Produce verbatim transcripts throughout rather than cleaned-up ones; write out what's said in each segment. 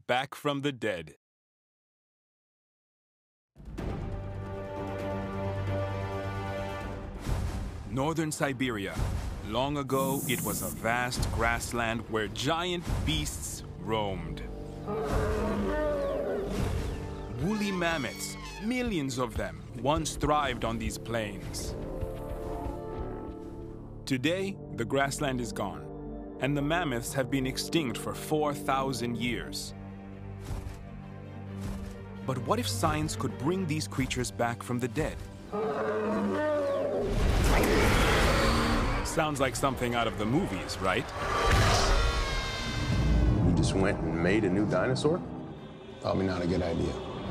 back from the dead. Northern Siberia. Long ago, it was a vast grassland where giant beasts roamed. Woolly mammoths, millions of them, once thrived on these plains. Today, the grassland is gone, and the mammoths have been extinct for four thousand years. But what if science could bring these creatures back from the dead? Sounds like something out of the movies, right? You just went and made a new dinosaur? Probably not a good idea.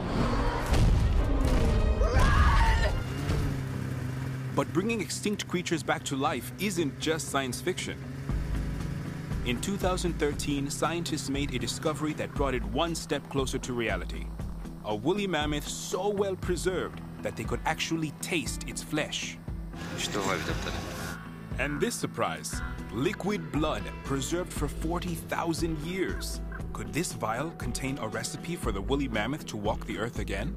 But bringing extinct creatures back to life isn't just science fiction. In two thousand thirteen, scientists made a discovery that brought it one step closer to reality. A woolly mammoth so well preserved that they could actually taste its flesh. And this surprise, liquid blood preserved for forty thousand years. Could this vial contain a recipe for the woolly mammoth to walk the earth again?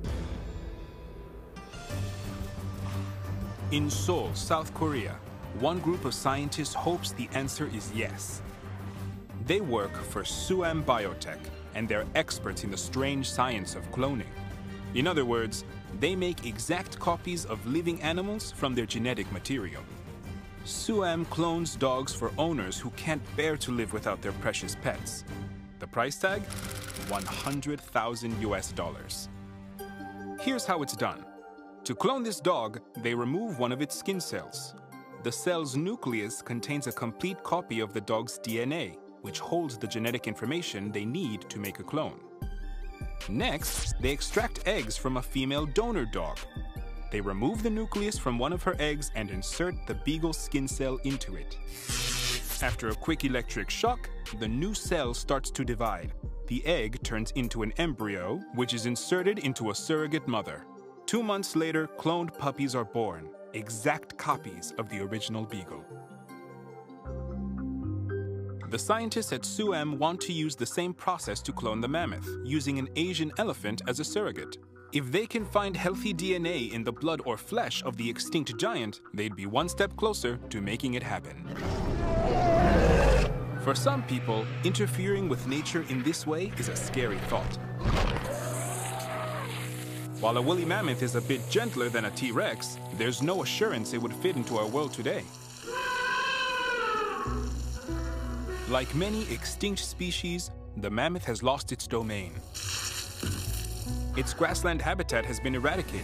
In Seoul, South Korea, one group of scientists hopes the answer is yes. They work for Suam Biotech, and they're experts in the strange science of cloning. In other words, they make exact copies of living animals from their genetic material. Suam clones dogs for owners who can't bear to live without their precious pets. The price tag? one hundred thousand U S dollars. Here's how it's done. To clone this dog, they remove one of its skin cells. The cell's nucleus contains a complete copy of the dog's D N A, which holds the genetic information they need to make a clone. Next, they extract eggs from a female donor dog. They remove the nucleus from one of her eggs and insert the beagle skin cell into it. After a quick electric shock, the new cell starts to divide. The egg turns into an embryo, which is inserted into a surrogate mother. Two months later, cloned puppies are born, exact copies of the original beagle. The scientists at Suam want to use the same process to clone the mammoth, using an Asian elephant as a surrogate. If they can find healthy D N A in the blood or flesh of the extinct giant, they'd be one step closer to making it happen. For some people, interfering with nature in this way is a scary thought. While a woolly mammoth is a bit gentler than a T-Rex, there's no assurance it would fit into our world today. Like many extinct species, the mammoth has lost its domain. Its grassland habitat has been eradicated.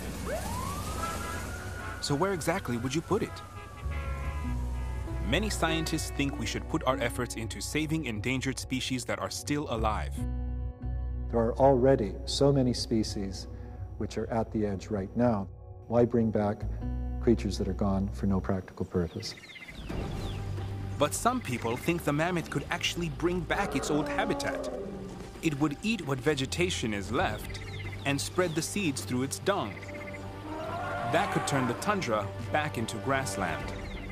So where exactly would you put it? Many scientists think we should put our efforts into saving endangered species that are still alive. There are already so many species which are at the edge right now. Why bring back creatures that are gone for no practical purpose? But some people think the mammoth could actually bring back its old habitat. It would eat what vegetation is left and spread the seeds through its dung. That could turn the tundra back into grassland.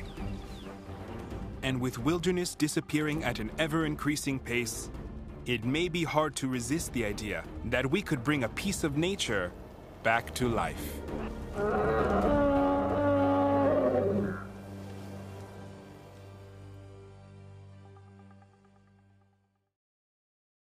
And with wilderness disappearing at an ever-increasing pace, it may be hard to resist the idea that we could bring a piece of nature back to life.